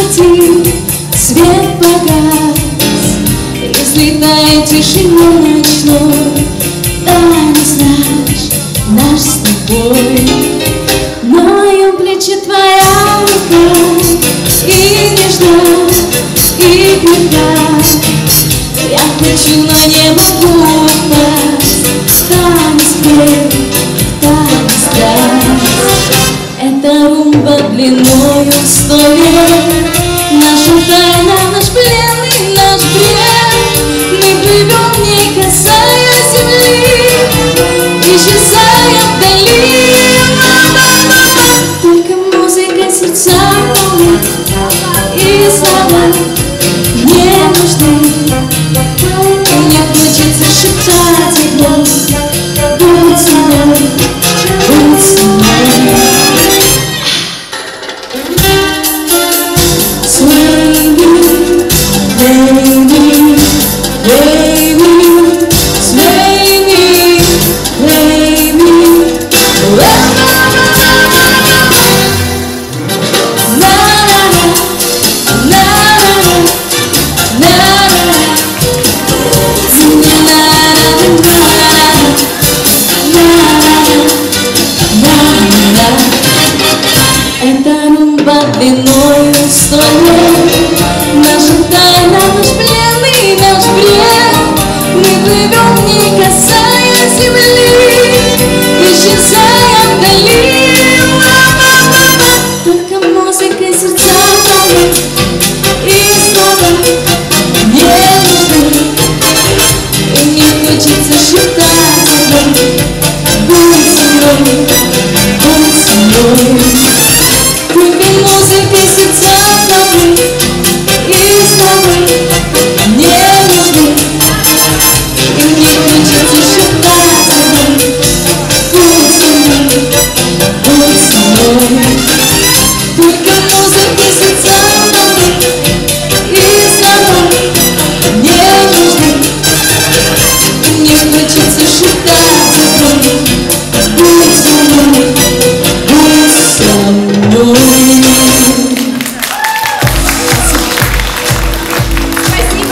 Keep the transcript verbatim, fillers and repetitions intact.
уйти, свет погас, разлетая тишиной ночной. Танец наш, наш с тобой. На моем плече твоя рука, и нежна, и крепка. Я хочу, но не могу упасть. Танец мой, танец страсть. Это румба длиною в сто лет. Наша тайна, наш плен и наш бред. Мы плывем, не касаясь земли, исчезая вдали. Только музыка сердца полны, и слова не нужны. Мне хочется шептать его: будь со мной, будь со мной. Sway me, baby, baby, sway me, baby. Это румба длиною в сто лет. Наша тайна, наш плен и наш бред. Мы плывем, не касаясь земли, исчезая вдали. Только музыка сердца полны, и слова не нужны. И мне хочется шептать его: будь со мной, будь со мной. Только музыка сердца полны, и слова не нужны. И мне хочется шептать его: будь со мной, будь со мной. Только музыка сердца полны, и слова не нужны. И мне хочется шептать.